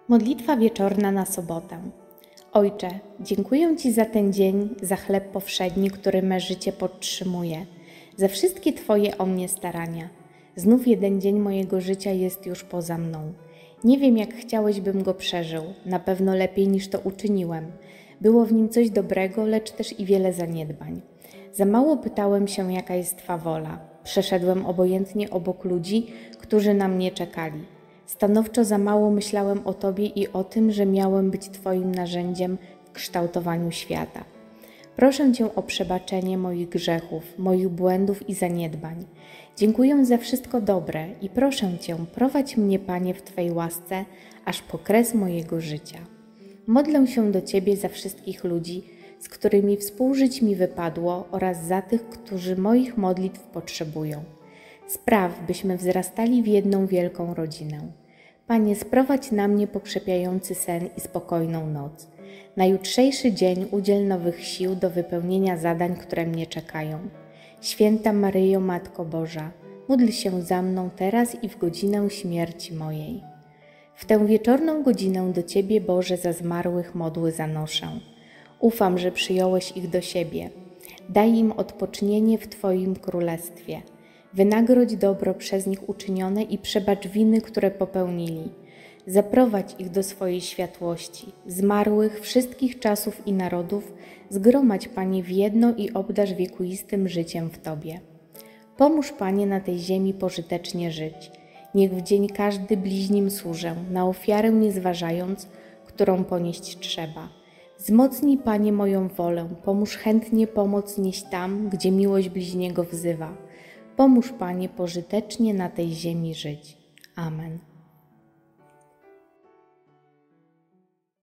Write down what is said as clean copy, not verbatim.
Modlitwa wieczorna na sobotę. Ojcze, dziękuję Ci za ten dzień, za chleb powszedni, który me życie podtrzymuje, za wszystkie Twoje o mnie starania. Znów jeden dzień mojego życia jest już poza mną. Nie wiem, jak chciałeś, bym go przeżył, na pewno lepiej niż to uczyniłem. Było w nim coś dobrego, lecz też i wiele zaniedbań. Za mało pytałem się, jaka jest Twa wola. Przeszedłem obojętnie obok ludzi, którzy na mnie czekali. Stanowczo za mało myślałem o Tobie i o tym, że miałem być Twoim narzędziem w kształtowaniu świata. Proszę Cię o przebaczenie moich grzechów, moich błędów i zaniedbań. Dziękuję za wszystko dobre i proszę Cię, prowadź mnie, Panie, w Twej łasce, aż po kres mojego życia. Modlę się do Ciebie za wszystkich ludzi, z którymi współżyć mi wypadło oraz za tych, którzy moich modlitw potrzebują. Spraw, byśmy wzrastali w jedną wielką rodzinę. Panie, sprowadź na mnie pokrzepiający sen i spokojną noc. Na jutrzejszy dzień udziel nowych sił do wypełnienia zadań, które mnie czekają. Święta Maryjo, Matko Boża, módl się za mną teraz i w godzinę śmierci mojej. W tę wieczorną godzinę do Ciebie, Boże, za zmarłych modły zanoszę. Ufam, że przyjąłeś ich do siebie. Daj im odpocznienie w Twoim królestwie. Wynagrodź dobro przez nich uczynione i przebacz winy, które popełnili. Zaprowadź ich do swojej światłości. Zmarłych wszystkich czasów i narodów zgromadź, Panie, w jedno i obdarz wiekuistym życiem w Tobie. Pomóż, Panie, na tej ziemi pożytecznie żyć. Niech w dzień każdy bliźnim służę, na ofiarę nie zważając, którą ponieść trzeba. Wzmocnij, Panie, moją wolę, pomóż chętnie pomoc nieść tam, gdzie miłość bliźniego wzywa. Pomóż, Panie, pożytecznie na tej ziemi żyć. Amen.